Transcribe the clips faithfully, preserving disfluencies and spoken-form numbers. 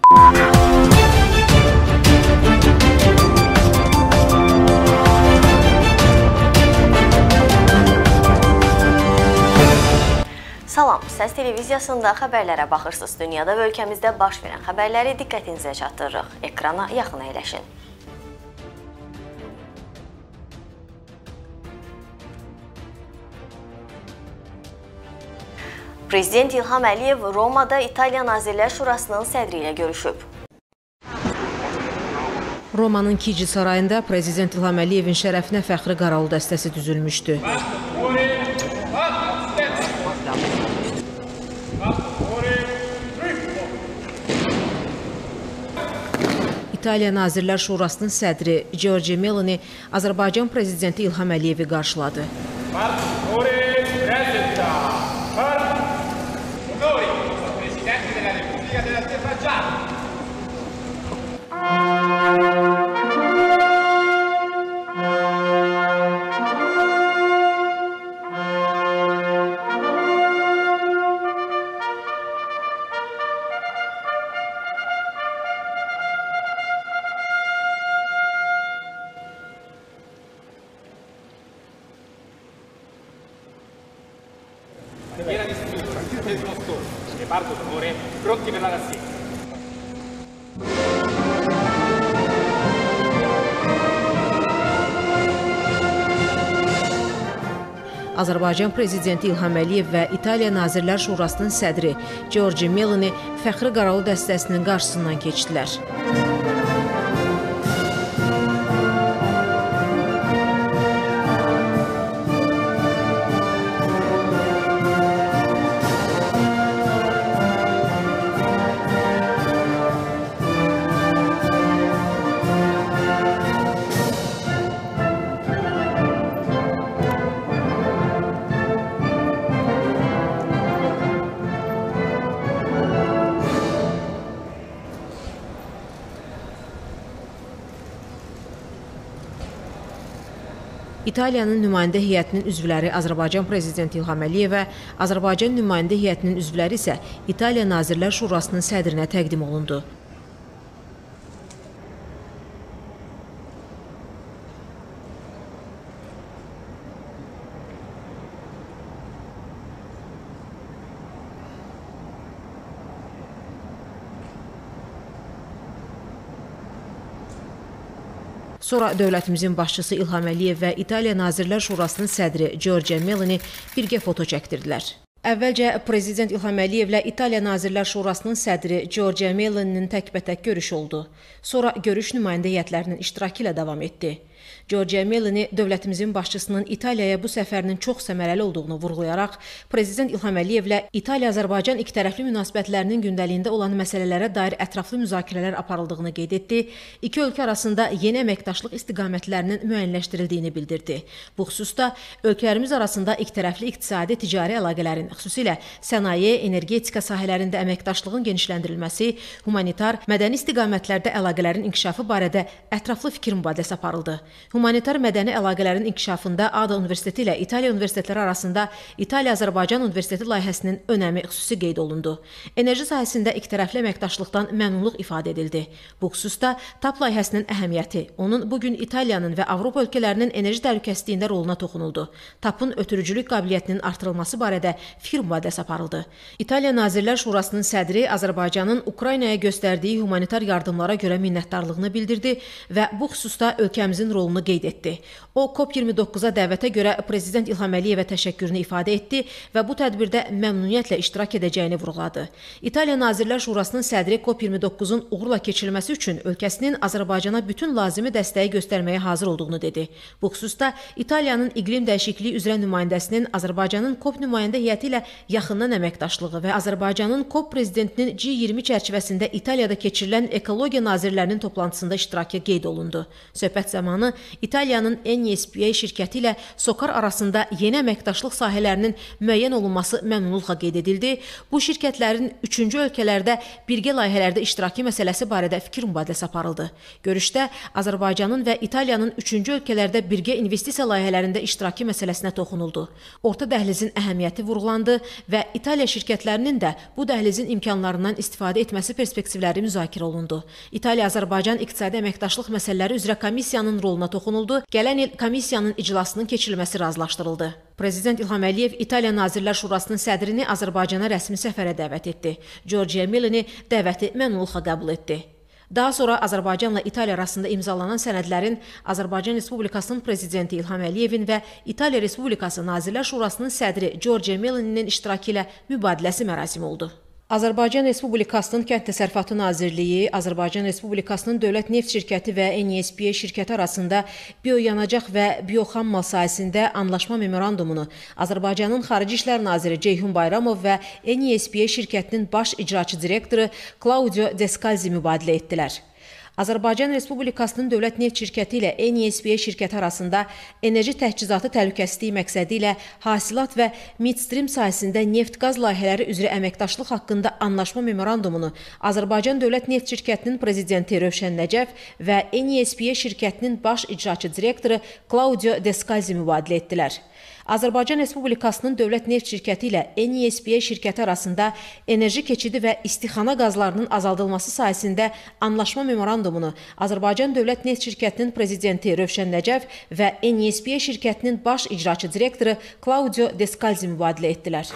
Salam, Səs televiziyasında xəbərlərə baxırsınız. Dünyada və ölkəmizdə baş verən xəbərləri diqqətinizə çatdırırıq. Ekrana yaxın əyləşin. Prezident İlham Əliyev Romada İtaliya Nazirlər Şurasının sədri ilə görüşüb. Romanın Kici sarayında Prezident İlham Əliyevin şərəfinə fəxri qaravul dəstəsi düzülmüşdü. İtaliya Nazirlər Şurasının sədri Giorgia Meloni Azərbaycan Prezidenti İlham Əliyevi qarşıladı. Viene distribuito il nostro reparto d'onore pronti per la rassegna. Azərbaycan Prezidenti İlham Əliyev və İtaliya Nazirlər Şurasının sədri Giorgia Meloni fəxri qaravul dəstəsinin qarşısından keçdilər. İtaliyanın nümayəndə heyətinin üzvləri Azərbaycan Prezidenti İlham Əliyevə, Azərbaycan nümayəndə heyətinin üzvləri isə İtaliya Nazirlər Şurasının sədrinə təqdim olundu. Sonra dövlətimizin başçısı İlham Əliyev və İtaliya Nazirlər Şurasının sədri Giorgia Meloni birgə foto çəkdirdilər. Əvvəlcə Prezident İlham Əliyevlə İtaliya Nazirlər Şurasının sədri Giorgia Meloninin təkbətək görüş oldu. Sonra görüş nümayəndə heyətlərinin iştirakı ilə davam etdi. Giorgia Meloni dövlətimizin başçısının İtaliyaya bu səfərinin çox səmərəli olduğunu vurğulayaraq, Prezident İlham Əliyevlə İtaliya-Azərbaycan ikitərəfli münasibətlərinin gündəliyində olan məsələlərə dair ətraflı müzakirələr aparıldığını qeyd etdi, iki ölkə arasında yeni əməkdaşlıq istiqamətlərinin müəyyənləşdirildiyini bildirdi. Bu xüsusda ölkələrimiz arasında ikitərəfli iqtisadi ticari əlaqələrin, xüsusilə sənaye, energetika sahələrində əməkdaşlığın genişləndirilməsi, humanitar, mədəni istiqamətlərdə əlaqələrin inkişafı barədə ətraflı fikir mübadiləsi aparıldı. Humanitar mədəni əlaqələrin inkişafında Ada Universiteti ilə İtaliya universitetləri arasında İtaliya-Azərbaycan Universiteti layihəsinin önəmi xüsusi qeyd olundu. Enerji sahəsində ikitərəfli əməkdaşlıqdan məmnunluq ifadə edildi. Bu xüsusda T A P layihəsinin əhəmiyyəti, onun bugün İtaliyanın və Avropa ölkələrinin enerji təhlükəsizliyində roluna toxunuldu. T A P-ın ötürücülük qabiliyyətinin artırılması barədə fikir mübadiləsi aparıldı. İtaliya Nazirlər Şurasının sədri Azərbaycanın Ukraynaya göstərdiyi humanitar yardımlara görə minnətdarlığını bildirdi və bu xüsusda ölkəmizin rolunu qeyd etdi. O, COP iyirmi doqquza dəvətə görə Prezident İlham Əliyevə təşəkkürünü ifadə etdi və bu tədbirdə məmnuniyyətlə iştirak edəcəyini vurğuladı. İtaliya Nazirlər Şurasının sədri COP iyirmi doqquzun uğurla keçirilməsi üçün ölkəsinin Azərbaycana bütün lazımi dəstəyi göstərməyə hazır olduğunu dedi. Bu xüsusda İtaliyanın iqlim dəyişikliyi üzrə nümayəndəsinin Azərbaycanın COP nümayəndə heyəti ilə yaxından əməkdaşlığı və Azərbaycanın COP prezidentinin G iyirmi çərçivəsində İtaliyada keçirilən ekologiya nazirlərinin toplantısında iştirakı qeyd olundu. Söhbət zamanı İtaliyanın N S P A şirkəti ilə SOCAR arasında yeni əməkdaşlıq sahələrinin müəyyən olunması məmnunluqla qeyd edildi. Bu şirkətlərin üçüncü ölkələrdə birgə layihələrdə iştirakı məsələsi barədə fikir mübadiləsi aparıldı. Görüşdə Azərbaycanın və İtaliyanın üçüncü ölkələrdə birgə investisiya layihələrində iştirakı məsələsinə toxunuldu. Orta dəhlizin əhəmiyyəti vurğulandı və İtaliya şirkətlərinin də bu dəhlizin imkanlarından istifadə etməsi perspektivləri müzakirə olundu. İtaliya-Azərbaycan İqtisadi Əməkdaşlıq Məsələləri üzrə komissiyanın roluna toxunuldu. Gələn il komissiyanın iclasının keçirilməsi razılaşdırıldı. Prezident İlham Əliyev İtaliya Nazirlər Şurasının sədrini Azərbaycana rəsmi səfərə dəvət etdi. Giorgia Meloni dəvəti məmnunluqla qəbul etdi. Daha sonra Azərbaycanla İtaliya arasında imzalanan sənədlərin Azərbaycan Respublikasının Prezidenti İlham Əliyevin və İtaliya Respublikası Nazirlər Şurasının sədri Giorgia Meloni'nin iştirakı ilə mübadiləsi mərasimi oldu. Azərbaycan Respublikasının Kənd Təsərrüfatı Nazirliyi, Azərbaycan Respublikasının Dövlət Neft Şirkəti və N S P A şirkəti arasında bioyanacaq və bioxammal sahəsində anlaşma memorandumunu Azərbaycanın Xarici İşlər Naziri Ceyhun Bayramov və N S P A şirkətinin baş icraçı direktoru Claudio Descalzi mübadilə etdilər. Azərbaycan Respublikasının Dövlət Neft Şirkəti ilə N S P A şirkəti arasında enerji təchizatı təhlükəsizliyi məqsədi ilə hasilat və midstream sahəsində neft-qaz layihələri üzrə əməkdaşlıq haqqında anlaşma memorandumunu Azərbaycan Dövlət Neft Şirkətinin prezidenti Rövşən Nəcəf və N S P A şirkətinin baş icraçı direktoru Claudio Descalzi mübadilə etdilər. Azərbaycan Respublikasının Dövlət Neft Şirkəti ilə N S P A şirkəti arasında enerji keçidi və istixana qazlarının azaldılması sahəsində anlaşma memorandumunu Azərbaycan Dövlət Neft Şirkətinin prezidenti Rövşən Nəcəf və N S P A şirkətinin baş icraçı direktoru Claudio Descalzi mübadilə etdilər.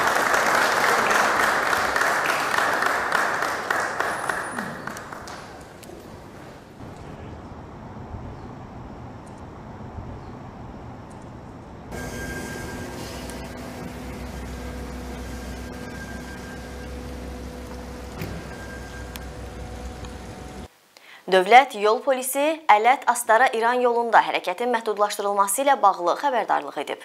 Dövlət Yol Polisi Ələt-Astara-İran yolunda hərəkətin məhdudlaşdırılması ilə bağlı xəbərdarlıq edib.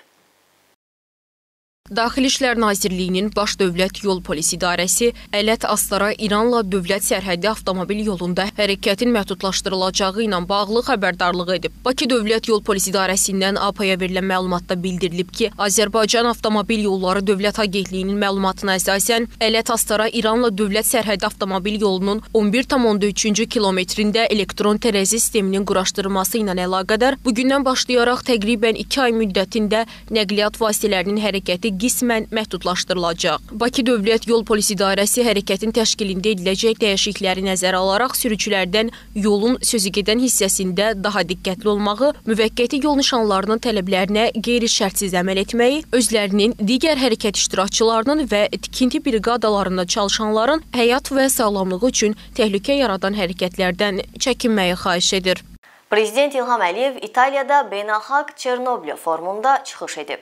Daxili İşlər Nazirliyinin Baş Dövlət Yol Polisi İdarəsi Ələt-Astara İranla dövlət sərhəddi avtomobil yolunda hərəkətin məhdudlaşdırılacağı ilə bağlı xəbərdarlıq edib. Bakı Dövlət Yol Polisi İdarəsindən A P A-ya verilən məlumatda bildirilib ki, Azərbaycan Avtomobil Yolları Dövlət Agentliyinin məlumatına əsasən Ələt-Astara İranla dövlət sərhəddi avtomobil yolunun on bir tam onda üçüncü kilometrində elektron tərəzi sisteminin quraşdırılması ilə əlaqədar bugündən başlayaraq təqribən iki ay müddətində nəqliyyat vasitələrinin hərəkəti qismən məhdudlaşdırılacaq. Bakı Dövlət Yol Polisi İdarəsi hərəkətin təşkilində ediləcək dəyişiklikləri nəzərə alaraq sürücülərdən yolun sözügedən hissəsində daha diqqətli olmağı, müvəqqəti yol nişanlarının tələblərinə qeyri-şərtsiz əməl etməyi, özlərinin, digər hərəkət iştirakçılarının və tikinti briqadalarında çalışanların həyat və sağlamlığı üçün təhlükə yaradan hərəkətlərdən çəkinməyi xahiş edir. Prezident İlham Əliyev İtaliyada Beynəlxalq Çernobylyo forumunda çıxış edib.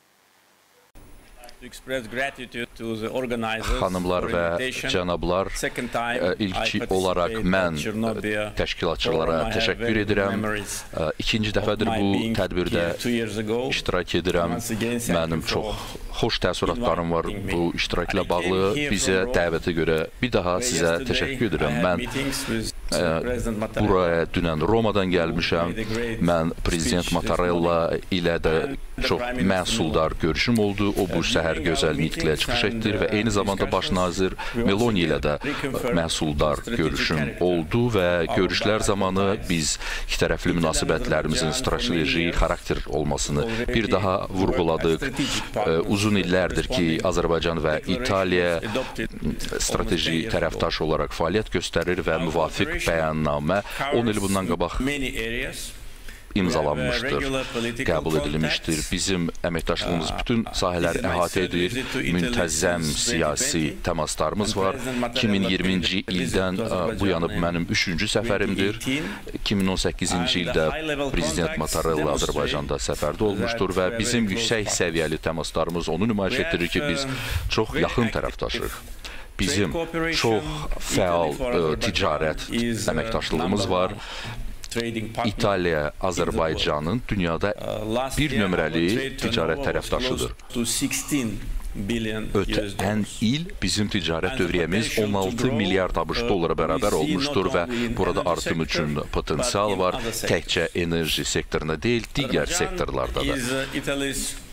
Xanımlar və cənablar, ilk olaraq mən təşkilatçılara təşəkkür edirəm. İkinci dəfədir bu tədbirdə iştirak edirəm. Mənim çox xoş təəssüratlarım var bu iştirakla bağlı. Bizə dəvətə görə bir daha sizə təşəkkür edirəm. Mən buraya dünən Romadan gəlmişəm. Mən Prezident Mattarella ilə də çox məhsuldar görüşüm oldu. O bu səhər gözəl nitqlə çıxış etdir və eyni zamanda baş nazir Meloni ilə də məhsuldar görüşüm oldu və görüşlər zamanı biz ikitərəfli münasibətlərimizin strateji xarakter olmasını bir daha vurğuladıq. Uzun illərdir ki, Azərbaycan və İtaliya strateji tərəfdaş olaraq fəaliyyət göstərir və müvafiq bəyannamə on il bundan qabaq imzalanmışdır, qəbul edilmişdir. Bizim əməkdaşlığımız bütün sahələri əhatə edir, müntəzzəm siyasi təmaslarımız var. iki min iyirminci ildən bu yana mənim üçüncü səfərimdir. iki min on səkkizinci ildə Prezident Mattarella Azərbaycanda səfərdə olmuşdur və bizim yüksək səviyyəli təmaslarımız onu nümayiş etdirir ki, biz çox yaxın tərəfdaşıq. Bizim çox fəal ticarət əməkdaşlığımız var. İtaliya, Azərbaycanın dünyada bir nömrəli ticarət tərəfdaşıdır. ötən il bizim ticarət dövriyyəmiz on altı milyard ABŞ dollara bərabər olmuşdur və burada artım üçün potensial var. Təkcə enerji sektorunda deyil, digər sektorlarda da.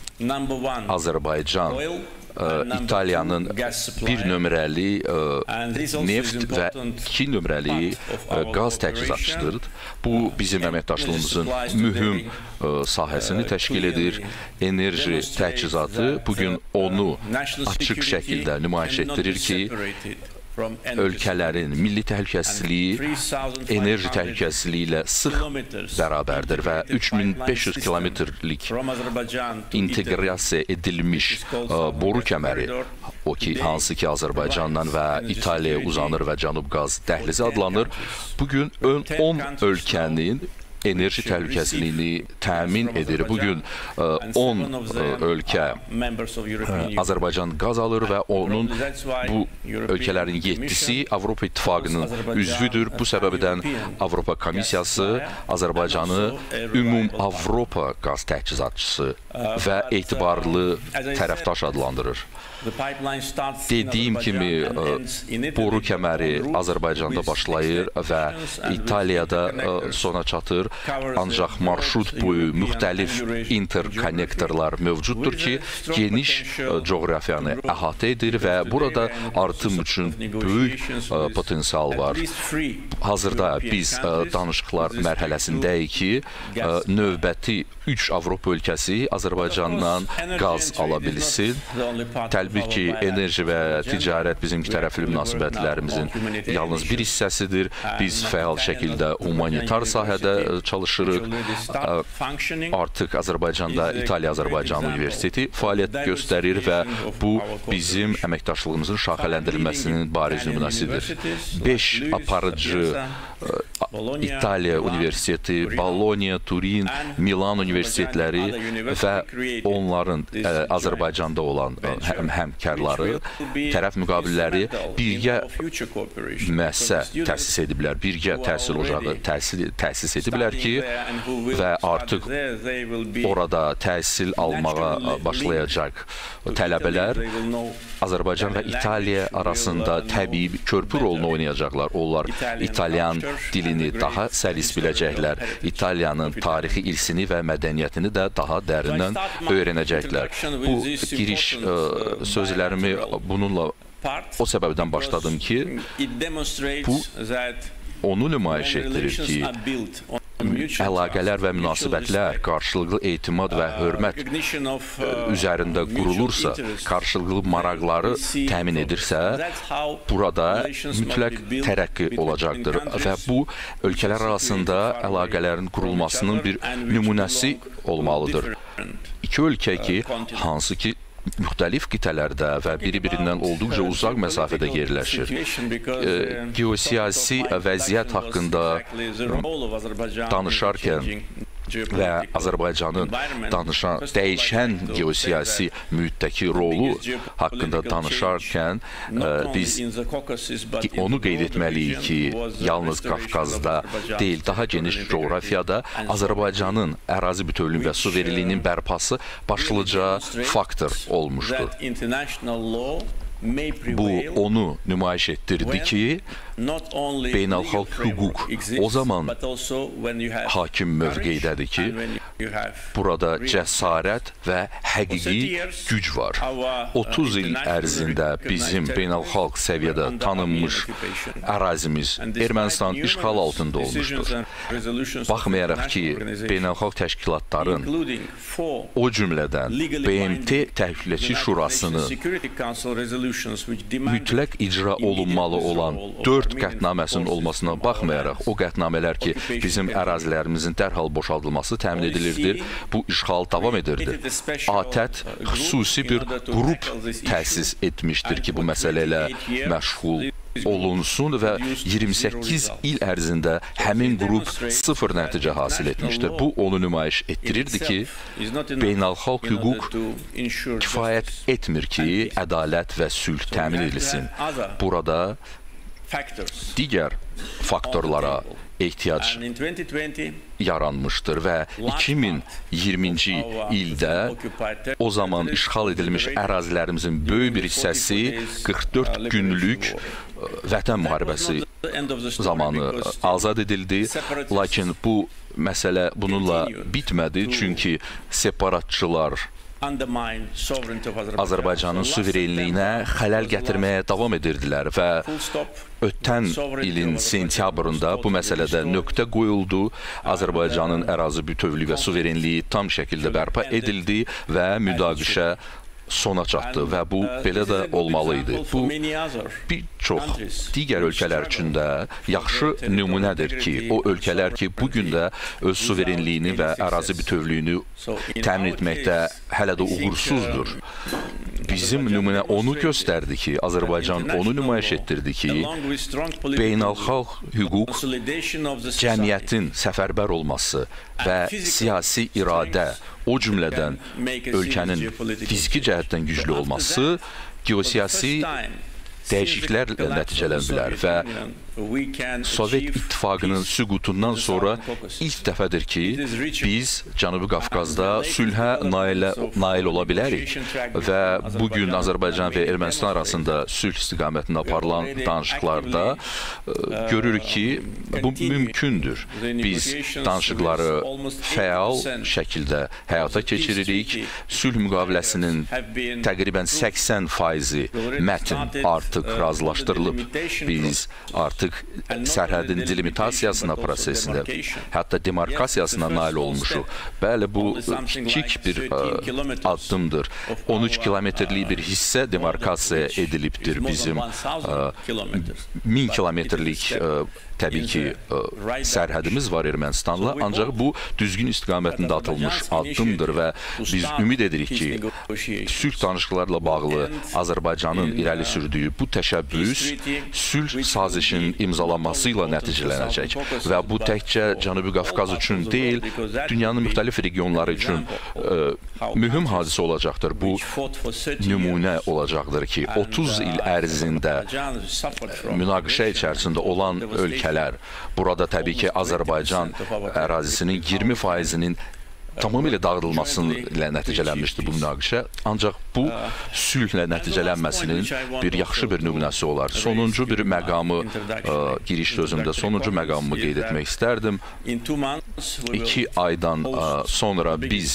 Azərbaycan İtaliyanın bir nömrəli neft və iki nömrəli qaz təchizatçısıdır. Bu, bizim əməkdaşlığımızın mühüm sahəsini təşkil edir. Enerji təchizatı bugün onu açıq şəkildə nümayiş etdirir ki, ölkələrin milli təhlükəsizliyi enerji təhlükəsizliyi ilə sıx bərabərdir və üç min beş yüz kilometrlik inteqrasiya edilmiş boru kəməri, o ki, hansı ki Azərbaycandan və İtaliyaya uzanır və Cənub qaz dəhlizi adlanır, bugün on ölkənin enerji təhlükəsizliyini təmin edir. Bugün on ölkə Azərbaycan qaz alır və onun bu ölkələrin yeddisi Avropa İttifaqının üzvüdür. Bu səbəbdən Avropa Komissiyası Azərbaycanı ümum Avropa qaz təchizatçısı və etibarlı tərəfdaş adlandırır. Dediyim kimi, boru kəməri Azərbaycanda başlayır və İtaliyada sona çatır. Ancaq marşrut boyu müxtəlif interkonnektorlar mövcuddur ki, geniş coğrafiyanı əhatə edir və burada artım üçün böyük potensial var. Hazırda biz danışıqlar mərhələsindəyik ki, növbəti üç Avropa ölkəsi Azərbaycandan qaz ala bilsin. Təbii ki, enerji və ticarət bizimki tərəfli münasibətlərimizin yalnız bir hissəsidir. Biz fəal şəkildə humanitar sahədə çalışırıq. Artıq Azərbaycanda İtaliya-Azərbaycan Universiteti fəaliyyət göstərir və bu, bizim əməkdaşlığımızın şaxələndirilməsinin bariz nümunəsidir. beş aparıcı İtaliya Universiteti, Bologna, Turin, Milan Universitetləri və onların Azərbaycanda olan həmkarları, tərəf müqabilləri birgə müəssisə təsis ediblər, birgə təhsil ocağı təsis ediblər ki, və artıq orada təhsil almağa başlayacaq tələbələr Azərbaycan və İtaliya arasında təbii körpü rolunu oynayacaqlar. Onlar İtalyan dilini daha səlis biləcəklər, İtaliyanın tarixi irsini və mədəniyyətini də daha dərindən öyrənəcəklər. Bu giriş sözlərimi bununla o səbəbdən başladım ki, bu onu nümayiş etdirir ki, əlaqələr və münasibətlər qarşılıqlı etimad və hörmət üzərində qurulursa, qarşılıqlı maraqları təmin edirsə, burada mütləq tərəqqi olacaqdır və bu, ölkələr arasında əlaqələrin qurulmasının bir nümunəsi olmalıdır. İki ölkə ki, hansı ki, müxtəlif qitələrdə və biri-birindən olduqca uzaq məsafədə yerləşir. Geosiyasi vəziyyət haqqında danışarkən və Azərbaycanın danışan, dəyişən geosiyasi mühitdəki rolu haqqında danışarkən biz onu qeyd etməliyik ki, yalnız Qafqazda deyil, daha geniş coğrafiyada Azərbaycanın ərazi bütövlüyü və suverenliyinin bərpası başlıca faktor olmuşdur. Bu, onu nümayiş etdirdi ki, beynəlxalq hüquq o zaman hakim mövqeydədir ki, burada cəsarət və həqiqi güc var. otuz il ərzində bizim beynəlxalq səviyyədə tanınmış ərazimiz Ermənistan işğal altında olmuşdur. Baxmayaraq ki, beynəlxalq təşkilatların, o cümlədən B M T Təhlükəsizlik Şurasının mütləq icra olunmalı olan dörd qətnaməsinin olmasına baxmayaraq, o qətnamələr ki, bizim ərazilərimizin dərhal boşaldılması təmin edilirdir, bu işğal davam edirdi. ATƏT xüsusi bir qrup təsis etmişdir ki, bu məsələ ilə məşğul olunsun və iyirmi səkkiz il ərzində həmin qrup sıfır nəticə hasil etmişdir. Bu, onu nümayiş etdirirdi ki, beynəlxalq hüquq kifayət etmir ki, ədalət və sülh təmin edilsin. Burada digər faktorlara ehtiyac yaranmışdır və iki min iyirminci ildə o zaman işğal edilmiş ərazilərimizin böyük bir hissəsi qırx dörd günlük Vətən müharibəsi zamanı azad edildi. Lakin bu məsələ bununla bitmədi, çünki separatçılar Azərbaycanın suverenliyinə xələl gətirməyə davam edirdilər və ötən ilin sentyabrında bu məsələdə nöqtə qoyuldu. Azərbaycanın ərazi bütövlüyü və suverenliyi tam şəkildə bərpa edildi və müdaqiqə sona çatdı və bu belə də olmalıydı. Bu, bir çox digər ölkələr üçün də yaxşı nümunədir ki, o ölkələr ki, bugün də öz suverenliyini və ərazi bütövlüyünü təmin etməkdə hələ də uğursuzdur. Bizim nümunə onu göstərdi ki, Azərbaycan onu nümayiş etdirdi ki, beynəlxalq hüquq, cəmiyyətin səfərbər olması və siyasi iradə, o cümlədən ölkənin fiziki cəhətdən güclü olması geosiyasi dəyişikliklərlə nəticələnə bilər və Sovet İttifaqının süqutundan sonra ilk dəfədir ki, biz Cənubi Qafqazda sülhə nail, nail ola bilərik və bugün Azərbaycan və Ermənistan arasında sülh istiqamətində aparılan danışıqlarda görürük ki, bu mümkündür. Biz danışıqları fəal şəkildə həyata keçiririk. Sülh müqaviləsinin təqribən səksən faizi mətn artıq razılaşdırılıb. Biz artıq sərhədin delimitasiyasına prosesində, hətta demarkasiyasına nail olmuşuq. Bəli, bu kiçik bir addımdır. on üç kilometrlik bir hissə demarkasiya edilibdir bizim min kilometrlik təbii ki, sərhədimiz var Ermənistanla, ancaq bu düzgün istiqamətində atılmış addımdır və biz ümid edirik ki, sülh danışıqlarla bağlı Azərbaycanın irəli sürdüyü bu təşəbbüs sülh sazişinin imzalanması ilə nəticələnəcək və bu təkcə Cənubi Qafqaz üçün deyil, dünyanın müxtəlif regionları üçün mühüm hadisə olacaqdır. Bu nümunə olacaqdır ki, otuz il ərzində münaqişə içərisində olan ölkə burada təbii ki, Azərbaycan ərazisinin iyirmi faizinin tamamilə dağıdılması ilə nəticələnmişdir bu münaqişə. Ancaq bu sülhlə nəticələnməsinin bir yaxşı bir nümunəsi olar. Sonuncu bir məqamı, giriş sözümdə sonuncu məqamımı qeyd etmək istərdim. İki aydan sonra biz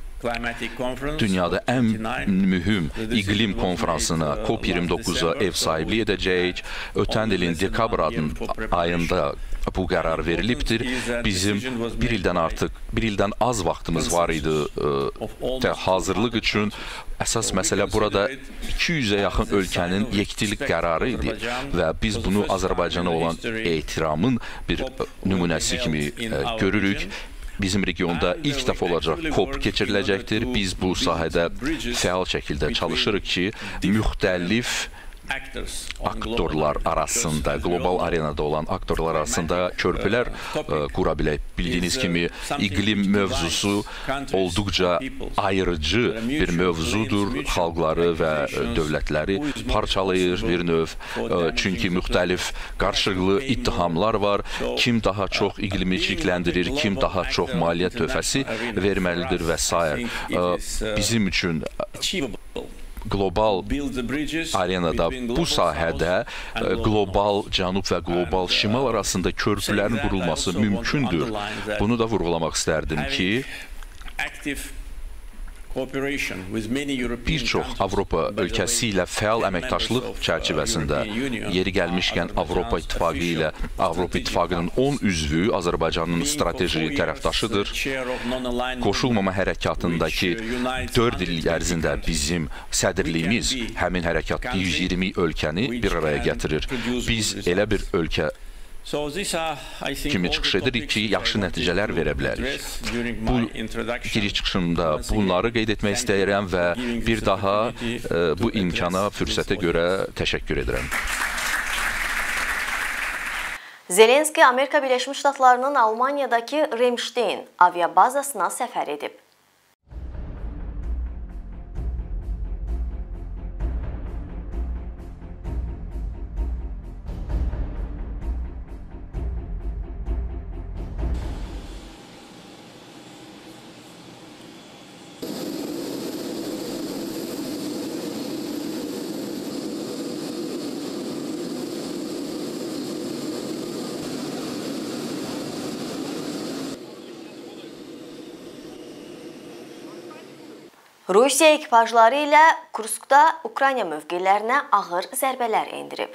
dünyada ən mühüm iqlim konferansına COP iyirmi doqquza ev sahibliyi edəcəyik. Ötən ilin dekabr ayında bu qərar verilibdir. Bizim bir ildən artıq, bir ildən az vaxtımız var idi hazırlıq üçün. Əsas məsələ burada iki yüzə yaxın ölkənin yekdilik qərarı idi və biz bunu Azərbaycana olan ehtiramın bir nümunəsi kimi görürük. Bizim regionda ilk dəfə olacaq COP keçiriləcəkdir. Biz bu sahədə fəal şəkildə çalışırıq ki, müxtəlif aktorlar arasında, qlobal arenada olan aktorlar arasında körpülər qura bilək. Bildiyiniz kimi, iqlim mövzusu olduqca ayrıcı bir mövzudur. Xalqları və dövlətləri parçalayır bir növ. Çünki müxtəlif qarşılıqlı ittihamlar var. Kim daha çox iqlimi çirkləndirir, kim daha çox maliyyə töhfəsi verməlidir və s. Bizim üçün qlobal arenada bu sahədə qlobal cənub və qlobal şimal arasında körpülərin qurulması mümkündür. Bunu da vurğulamaq istərdim ki, bir çox Avropa ölkəsi ilə fəal əməkdaşlıq çərçivəsində yeri gəlmişkən Avropa İttifaqı ilə Avropa İttifaqının on üzvü Azərbaycanın strateji tərəfdaşıdır. Qoşulmama hərəkatındakı dörd il ərzində bizim sədrliyimiz həmin hərəkatda yüz iyirmi ölkəni bir araya gətirir. Biz elə bir ölkə kimi çıxış edirik ki, yaxşı nəticələr verə bilərik. Bu giriş çıxışımda bunları qeyd etmək istəyirəm və bir daha bu imkana, fürsətə görə təşəkkür edirəm. Zelenski Amerika Birləşmiş Ştatlarının Almaniyadakı Ramstein aviabazasına səfər edib. Rusiya ekipajları ilə Kurskda Ukrayna mövqelərinə ağır zərbələr endirib.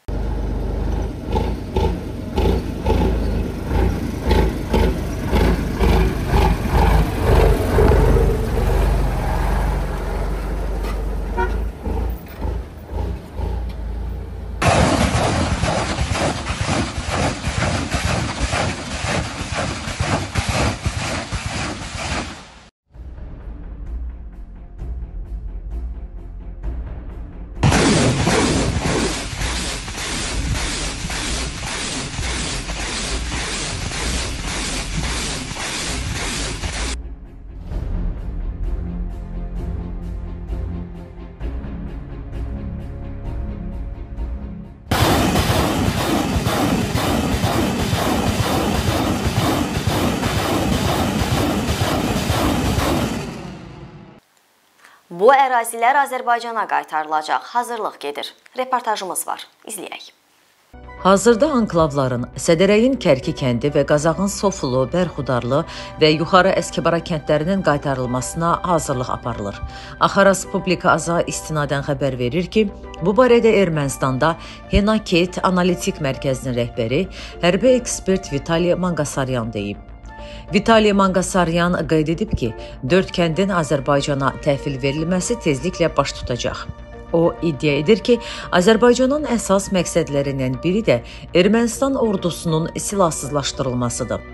Bu ərazilər Azərbaycana qaytarılacaq. Hazırlıq gedir. Reportajımız var. İzləyək. Hazırda anklavların Sədərəyin Kərki kəndi və Qazağın Sofulu, Bərxudarlı və Yuxarı Əskəbara kəndlərinin qaytarılmasına hazırlıq aparılır. Axaras Publika Aza istinadən xəbər verir ki, bu barədə Ermənistanda Henaket Analitik Mərkəzinin rəhbəri, hərbi ekspert Vitaliy Manqasaryan deyib. Vitaliy Manqasaryan qeyd edib ki, dörd kəndin Azərbaycana təhvil verilməsi tezliklə baş tutacaq. O, iddia edir ki, Azərbaycanın əsas məqsədlərindən biri də Ermənistan ordusunun silahsızlaşdırılmasıdır.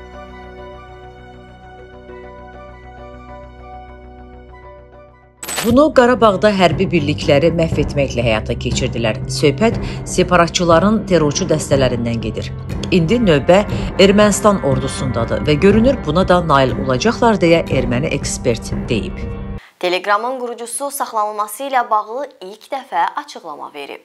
Bunu Qarabağda hərbi birlikləri məhv etməklə həyata keçirdilər. Söhbət separatçıların terrorçu dəstələrindən gedir. İndi növbə Ermənistan ordusundadır və görünür buna da nail olacaqlar deyə erməni ekspert deyib. Telegramın qurucusu saxlanılması ilə bağlı ilk dəfə açıqlama verib.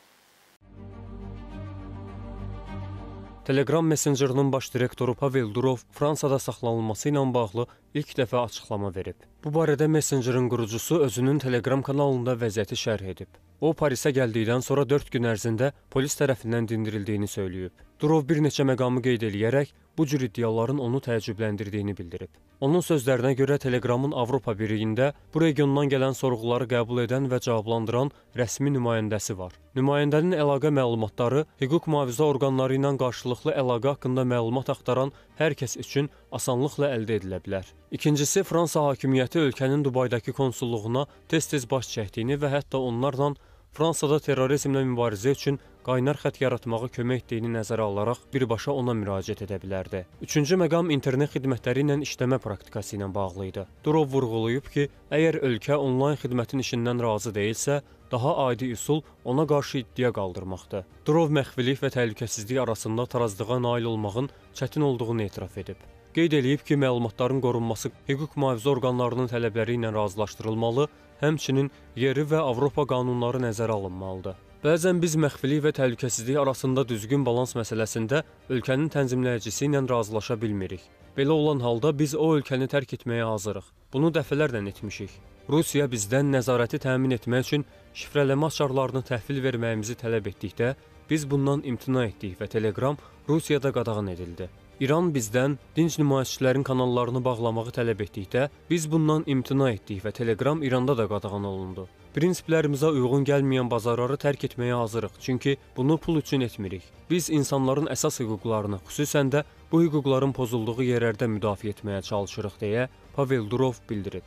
Telegram Messenger'ının baş direktoru Pavel Durov Fransada saxlanılması ilə bağlı ilk dəfə açıqlama verib. Bu barədə Messenger'ın qurucusu özünün Telegram kanalında vəziyyəti şərh edib. O, Parisə gəldikdən sonra dörd gün ərzində polis tərəfindən dindirildiyini söyləyib. Durov bir neçə məqamı qeyd eləyərək bu cür iddiaların onu təəccübləndirdiyini bildirib. Onun sözlərinə görə Telegramın Avropa Birliyində bu regiondan gələn sorğuları qəbul edən və cavablandıran rəsmi nümayəndəsi var. Nümayəndənin əlaqə məlumatları hüquq mühafizə orqanları ilə qarşılıqlı əlaqə haqqında məlumat axtaran hər kəs üçün asanlıqla əldə edilə bilər. İkincisi, Fransa hakimiyyəti ölkənin Dubaydakı konsulluğuna tez-tez baş çəkdiyini və hətta onlarla Fransada terrorizmlə mübarizə üçün qaynar xətt yaratmağa kömək etdiyini nəzərə alaraq birbaşa ona müraciət edə bilərdi. Üçüncü məqam internet xidmətləri ilə işləmə praktikası ilə bağlı idi. Durov vurğulayıb ki, əgər ölkə onlayn xidmətin işindən razı deyilsə, daha adi üsul ona qarşı iddia qaldırmaqdır. Durov məxfilik və təhlükəsizlik arasında tarazlığa nail olmağın çətin olduğunu etiraf edib. Qeyd edib ki, məlumatların qorunması hüquq mühafizə orqanlarının tələbləri ilə razılaşdırılmalı, həmçinin yerli və Avropa qanunları nəzərə alınmalıdır. Bəzən biz məxfilik və təhlükəsizlik arasında düzgün balans məsələsində ölkənin tənzimləyicisi ilə razılaşa bilmirik. Belə olan halda biz o ölkəni tərk etməyə hazırıq. Bunu dəfələrlə etmişik. Rusiya bizdən nəzarəti təmin etmək üçün şifrələmə açarlarını təhvil verməyimizi tələb etdikdə, biz bundan imtina etdik və Telegram Rusiyada qadağan edildi. İran bizdən dinc nümayişçilərin kanallarını bağlamağı tələb etdikdə, biz bundan imtina etdik və Telegram İranda da qadağan olundu. Prinsiplərimizə uyğun gəlməyən bazarları tərk etməyə hazırıq, çünki bunu pul üçün etmirik. Biz insanların əsas hüquqlarını, xüsusən də bu hüquqların pozulduğu yerlərdə müdafiə etməyə çalışırıq deyə Pavel Durov bildirib.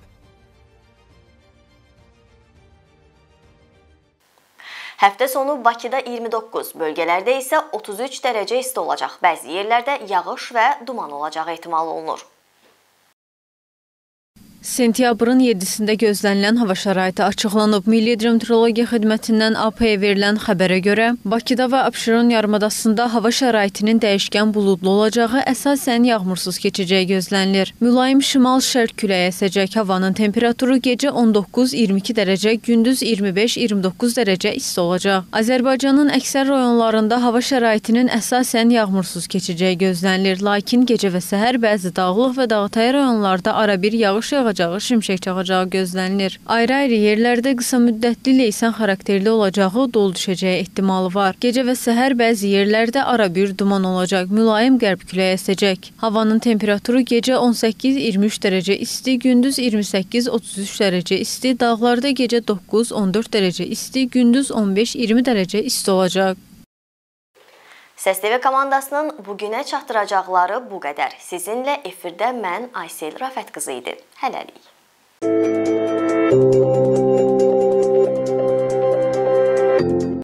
Həftə sonu Bakıda iyirmi doqquz, bölgələrdə isə otuz üç dərəcə isti olacaq. Bəzi yerlərdə yağış və duman olacağı ehtimal olunur. Sentyabrın yeddisində gözlənilən hava şəraiti açıqlanıb. Milli Hidrometeorologiya Xidmətindən A P-yə verilən xəbərə görə, Bakıda və Abşeron yarımadasında hava şəraitinin dəyişkən buludlu olacağı, əsasən yağmursuz keçəcəyi gözlənilir. Mülayim şimal-şərq küləyi əsəcək, havanın temperaturu gecə on doqquz iyirmi iki dərəcə, gündüz iyirmi beş iyirmi doqquz dərəcə isti olacaq. Azərbaycanın əksər rayonlarında hava şəraitinin əsasən yağmursuz keçəcəyi gözlənilir, lakin gecə və səhər bəzi dağlıq və dağətəyi rayonlarda ara bir yağış yağacaq yağacağı, şimşək çaxacağı gözlənilir. Ayrı-ayrı yerlərdə qısa müddətli leysan xarakterli olacağı, dolu düşəcəyi ehtimalı var. Gecə və səhər bəzi yerlərdə ara bir duman olacaq, mülayim qərb küləyi əsəcək. Havanın temperaturu gecə on səkkiz iyirmi üç dərəcə isti, gündüz iyirmi səkkiz otuz üç dərəcə isti, dağlarda gecə doqquz on dörd dərəcə isti, gündüz on beş iyirmi dərəcə isti olacaq. Səs T V komandasının bugünə çatdıracaqları bu qədər. Sizinlə efirdə mən Aysel Rafət qızı idi. Hələlik.